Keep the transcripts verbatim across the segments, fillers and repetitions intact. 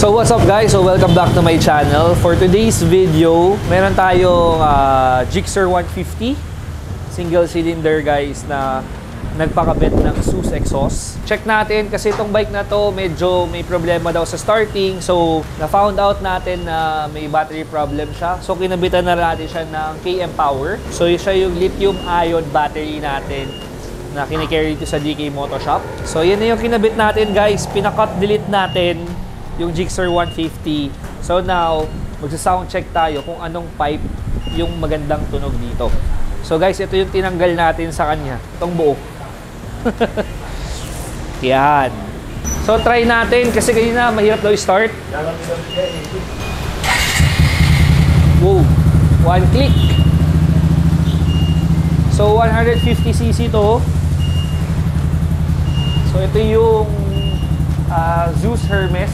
So what's up guys? So welcome back to my channel. For today's video, meron tayong uh, Gixxer one fifty single cylinder guys na nagpakabit ng Zeus exhaust. Check natin kasi itong bike na to medyo may problema daw sa starting. So na-found out natin na may battery problem siya. So kinabitan na natin siya ng K M Power. So siya yung lithium ion battery natin na kinikarry dito sa D K Moto Shop. So yan na yung kinabit natin guys. Pinacut delete natin yung Gixxer one fifty. So now, magsa-sound check tayo kung anong pipe yung magandang tunog dito. So guys, ito yung tinanggal natin sa kanya. Itong buo. Yan. So try natin kasi kanina mahirap daw i-start. Wow. One click. So one fifty c c to. So ito yung uh, Zeus Hermes.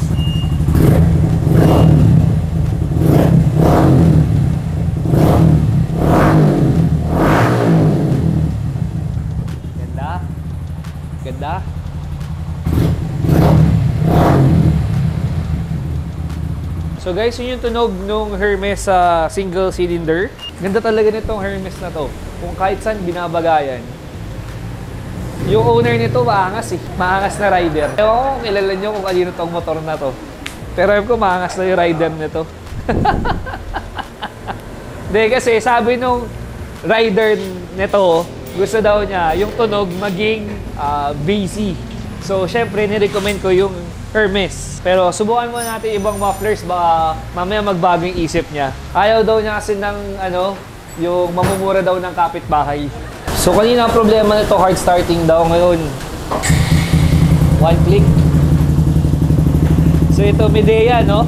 Ganda. Ganda. So guys, yun yung tunog nung Hermes sa uh, single cylinder. Ganda talaga nitong Hermes na to. Kung kahit saan binabagayan. Yung owner nito maangas eh. Maangas na rider. Ewan ko kung kilala nyo kung kanino tong motor na to. Pero alam ko maangas na yung rider nito. Hindi kasi sabi nung rider nito, gusto daw niya yung tunog maging uh, bassy. So syempre nirecommend ko yung Hermes. Pero subukan muna natin ibang mufflers, baka mamaya magbago yung isip niya. Ayaw daw niya kasi ng ano, yung mamumura daw ng kapitbahay. So kanina ang problema nito, hard starting daw. Ngayon one click. So ito Medea, no?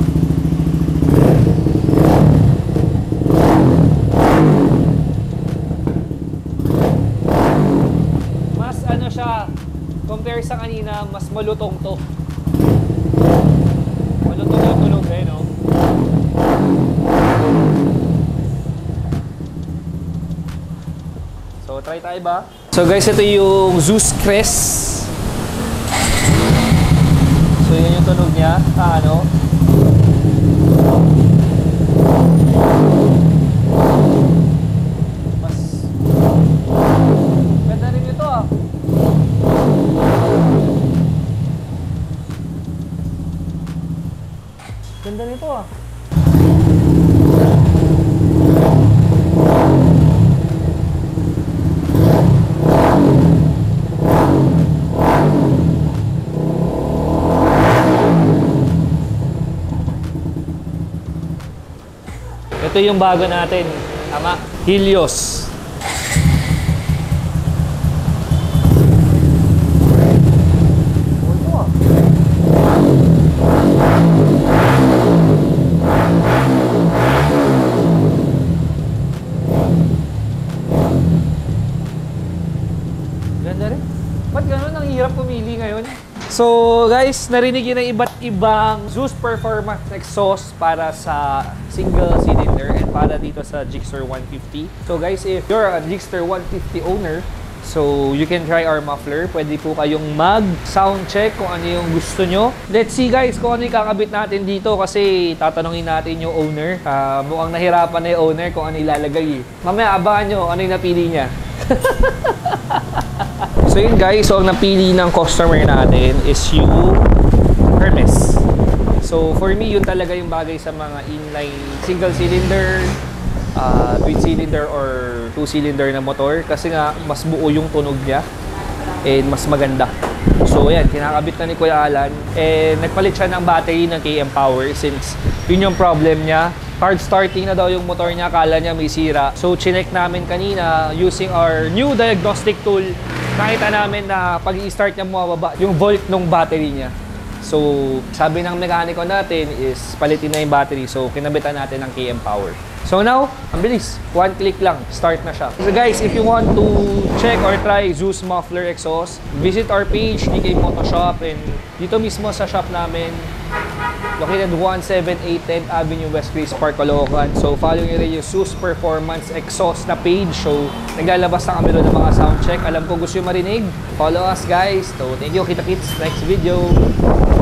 Mas ano siya, compare sa kanina, mas malutong to. Malutong yung tunog eh, no? So try tayo ba? So guys, ito yung Zeus Crest. So yun yung tunog niya. Ah, ano? Mas ganda rin ito ah. Ganda nito ah. Ito yung bago natin. Tama? Helios. Ganda rin. Ba't gano'n? Ang hirap pumili ngayon. So guys, narinig yun ng iba't ibang Zeus Performance exhaust para sa single cylinder and para dito sa Gixxer one fifty. So guys, if you're a Gixxer one fifty owner, so you can try our muffler. Pwede po kayong mag-sound check kung ano yung gusto nyo. Let's see guys kung ano yung kakabit natin dito kasi tatanungin natin yung owner. Uh, mukhang nahirapan na yung owner kung ano ilalagay. Mamaya abangan nyo ano yung napili niya. So yun guys, so ang napili ng customer natin is yung Hermes. So for me, yun talaga yung bagay sa mga inline single cylinder, uh, twin cylinder or two cylinder na motor kasi nga mas buo yung tunog niya and mas maganda. So ayan, kinakabit na ni Kuya Alan and nagpalit siya ng battery ng K M Power since yun yung problem niya. Hard starting na daw yung motor niya, akala niya may sira. So chinek namin kanina using our new diagnostic tool. Nakita namin na pag i-start niya bumababa yung volt ng battery niya. So sabi ng mekaniko natin is palitin na yung battery. So kinabitan natin ng K M Power. So now, ang bilis. One click lang, start na siya. So guys, if you want to check or try Zeus Muffler Exhaust, visit our page, D K Moto Shop, and dito mismo sa shop namin, located one seven eight tenth Avenue West Grace Park, Caloocan. So follow nyo rin yung Zeus Performance Exhaust na page. So naglalabas na kami doon ng mga sound check. Alam ko gusto nyo marinig. Follow us guys. So thank you, kita-kits next video.